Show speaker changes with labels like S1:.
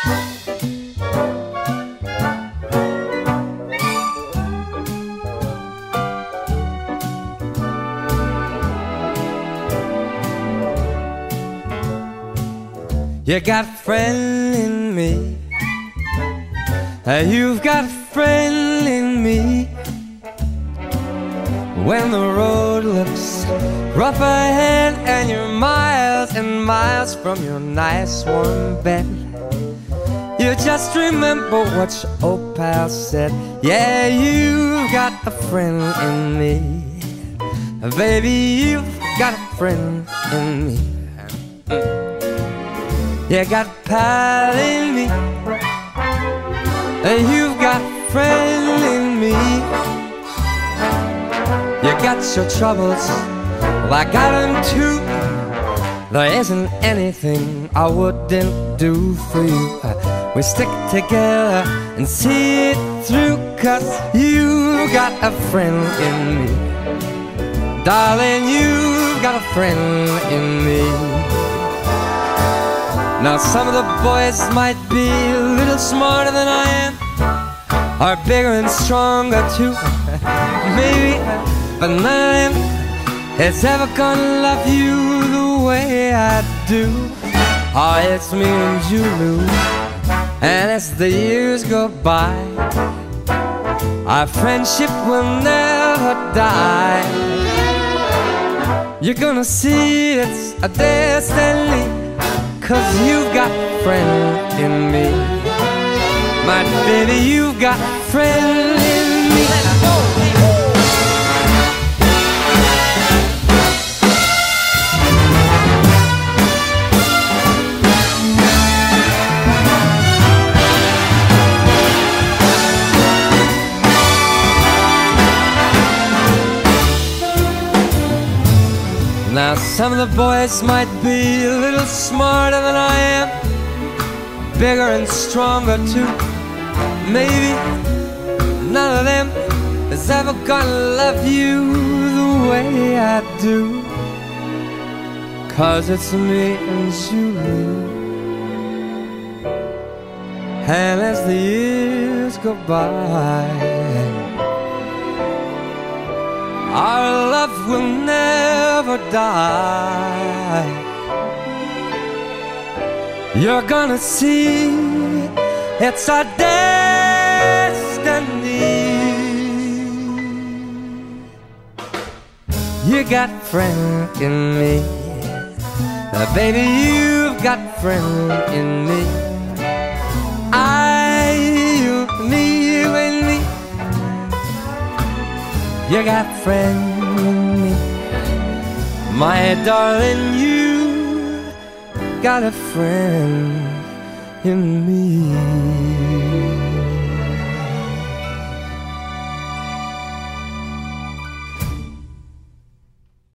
S1: You got a friend in me. You've got a friend in me. When the road looks rough ahead and you're miles and miles from your nice warm bed, you just remember what your old pal said. Yeah, you've got a friend in me. Baby, you've got a friend in me. You got a pal in me. You've got a friend in me. You got your troubles, well, I got them too. There isn't anything I wouldn't do for you. We stick together and see it through, 'cause you got a friend in me. Darling, you've got a friend in me. Now some of the boys might be a little smarter than I am, or bigger and stronger too, maybe, but none of them is ever gonna love you the way I do. Oh, it's me and you, Lou, and as the years go by, our friendship will never die. You're gonna see it's a destiny, 'cause you've got a friend in me. My baby, you've got a friend in me. Let's go! Now some of the boys might be a little smarter than I am, bigger and stronger too, maybe. None of them is ever gonna love you the way I do, 'cause it's me and you. And as the years go by, our love will never die. You're gonna see it's our destiny. You got a friend in me. Baby, you've got a friend in me. You, me, you and me. You got a friend in me. My darling, you got a friend in me.